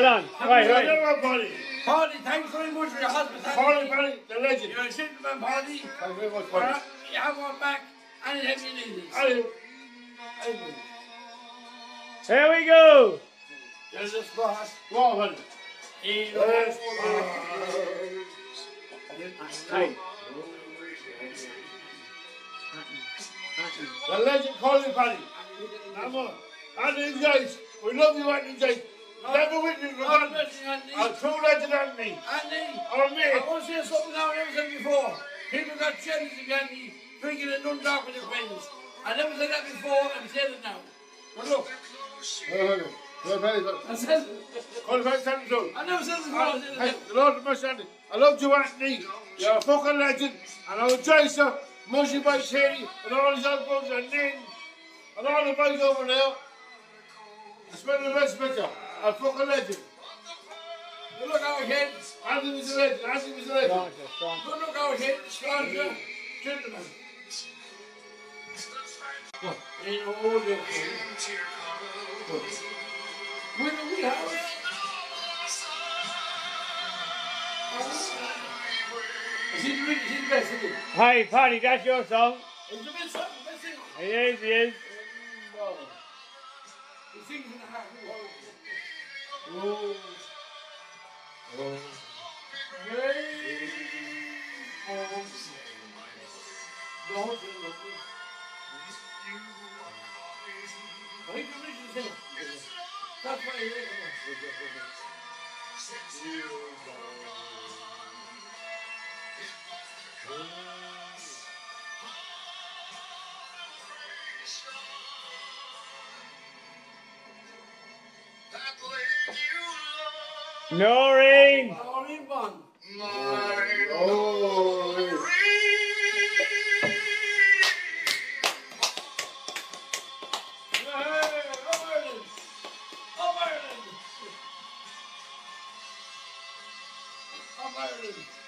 on. Right. Paddy, thanks very much for your hospitality. Paddy, the legend. You're a gentleman, Paddy. Thank you very much, Paddy. You have one back anytime you need it. Here we go. There's a spot. Go on, Paddy. Right. The legend calling Paddy. Come on. Anthony Joyce. We love you, Anthony Joyce. Never witness regardless. Our true legend, Anthony. Anthony, Our mate. I want to say something now I never said before. People got jealous of Anthony drinking a Dundalk with his friends. I never said that before, I'm saying it now. But look. I said it. I never said it before. I said it now. The Lord of mercy, Anthony. I love you, Anthony. You're a fucking legend. And our Joyce, Mushy Boy Shady, and all his other brothers, and Nin, and all the boys over there. I spend the best picture. A fucking legend. Good look out here. Anthony was a legend. Anthony was a legend. Good look out here. Stranger, gentlemen. In all the Where do we have it? Is he the best, isn't he? Hi, Paddy, that's your song. He's the best song, the best singer. He is. He sings in the heart. That's why he is. Noreen. Noreen Bond. Ireland.